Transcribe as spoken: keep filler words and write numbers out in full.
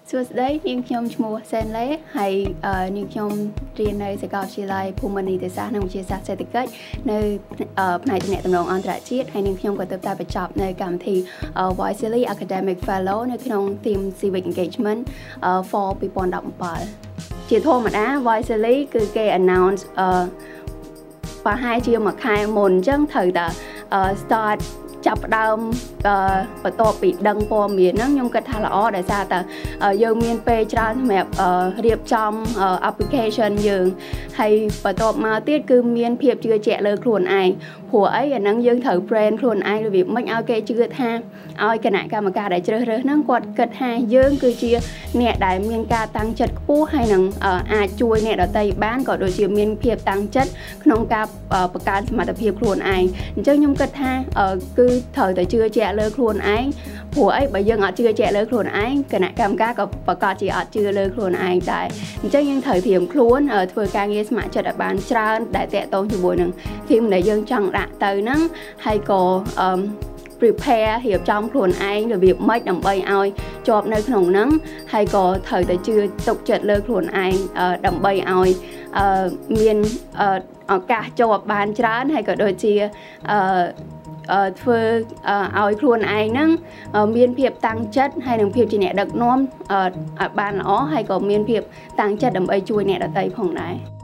សួស្តីនាងខ្ញុំឈ្មោះសេនលេហើយនាងខ្ញុំរៀននៅសាកលវិទ្យាល័យភូមិន្ទនីតិសាស្ត្រនិងវិទ្យាសាស្ត្រសេដ្ឋកិច្ចនៅផ្នែកទំនាក់ទំនងអន្តរជាតិហើយនាងខ្ញុំក៏ទើបតែបញ្ចប់នៅកម្មវិធី Voicely Academic Fellow នៅក្នុង Team Civic Engagement for ពីរពាន់ដប់ប្រាំជាធម្មតា Voicely គឺគេ announce ប្រហែលជាមួយខែមុនអញ្ចឹងត្រូវតែ start ចាប់ផ្ដើមបន្ទាប់ពីដឹងព័ត៌មានហ្នឹងខ្ញុំគិតថាល្អដោយសារតែយើងមានពេលច្រើនសម្រាប់រៀបចំ application យើងហើយបន្ទាប់មកទៀតគឺមានភាពជឿជាក់លើខ្លួនឯងព្រោះអីអាហ្នឹងយើងត្រូវ brand ខ្លួនឯងរបៀបម៉េចឲ្យគេជឿថាឲ្យគណៈកម្មការដែលជ្រើសរើសហ្នឹងគាត់គិតថាយើងគឺជាអ្នកដែលមានការតាំងចិត្តខ្ពស់ហើយនឹងអាចជួយអ្នកដទៃបានក៏ដូចជាមានភាពតាំងចិត្តក្នុងការបង្កើនសមត្ថភាពខ្លួនឯងអញ្ចឹងខ្ញុំគិតថាគឺត្រូវតែជឿជាក់លើខ្លួនឯងព្រោះអីបើយើងអត់ជឿជាក់លើខ្លួនឯងគណៈកម្មការក៏ប្រកាសជាអត់ជឿលើខ្លួនឯងដែរអញ្ចឹងយើងត្រូវត្រៀមខ្លួនធ្វើការងារស្ម័គ្រចិត្តឲ្យបានច្រើនដែលតាក់ទងជាមួយនឹង team ដែលយើងចង់ដាក់ទៅហ្នឹងហើយក៏ prepare រៀបចំខ្លួនឯងរបៀបម៉េចដើម្បីឲ្យជាប់នៅក្នុងហ្នឹងហើយក៏ត្រូវតែជឿទុកចិត្តលើខ្លួនឯងដើម្បីឲ្យមានឱកាសជាប់បានច្រើនហើយក៏ដូចជាធ្វើឲ្យខ្លួនឯងហ្នឹងមានភាពតាំងចិត្តហើយនឹងភាពជាអ្នកដឹកនាំឲ្យបានល្អហើយក៏មានភាពតាំងចិត្តដើម្បីជួយអ្នកដទៃផងដែរ